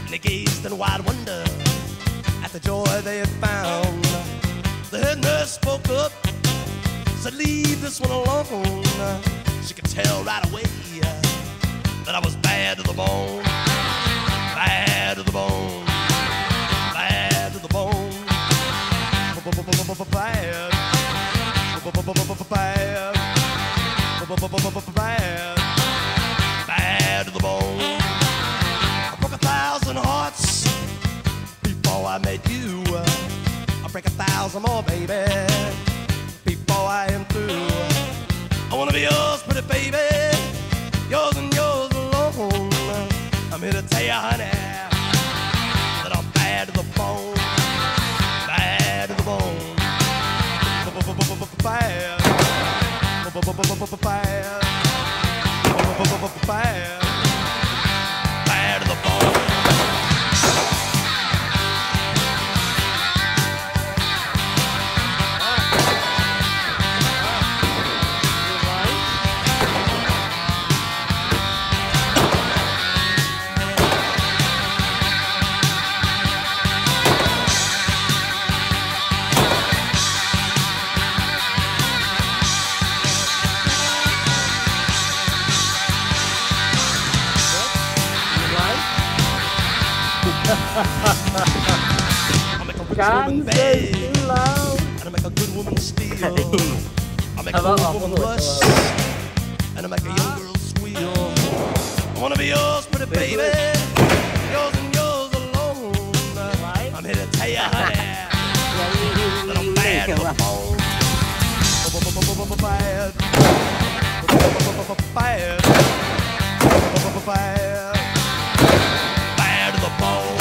and they gazed in wide wonder at the joy they had found. The head nurse spoke up, said, leave this one alone. She could tell right away that I was bad to the bone, bad to the bone, bad to the bone, bad, bad, bad to the bone. I broke 1,000 hearts before I met you. I'll break 1,000 more, baby, before I am through. I wanna be yours, pretty baby, yours and yours alone. I'm here to tell you, honey, that I'm bad to the bone, bad to the bone, bad, bad, bad to the bone. I make a rich woman beg, and I make a good woman steal. I make a old woman blush, and I make a young girl squeal. I wanna be yours, pretty baby, yours and yours alone. I'm here to tell you, honey, that I'm bad to the bone, bad, bad, bad. Bad to the bone.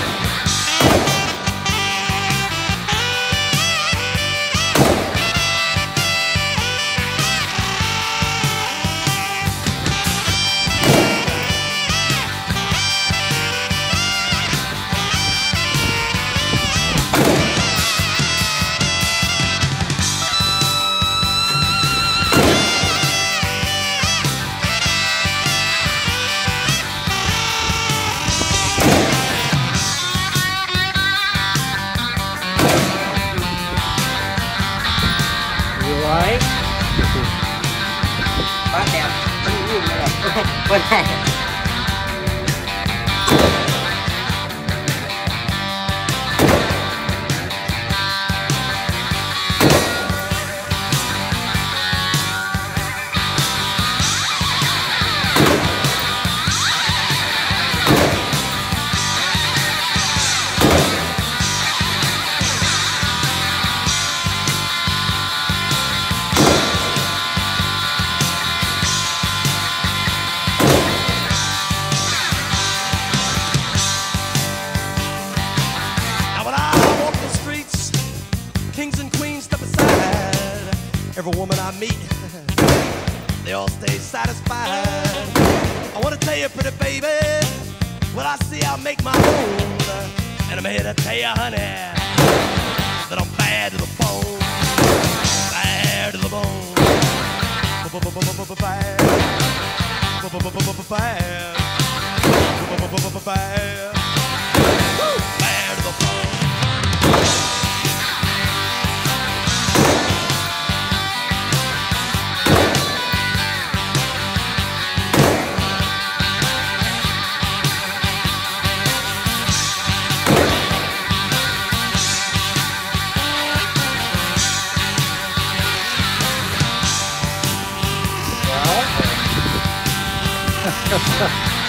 Quá đẹp, con này. Kings and queens step aside. Every woman I meet, they all stay satisfied. I wanna tell you, pretty baby, what I see I'll make my own. And I'm here to tell you, honey, that I'm bad to the bone, bad to the bone, bad, bad, bad, bad to the bone. Ha ha ha.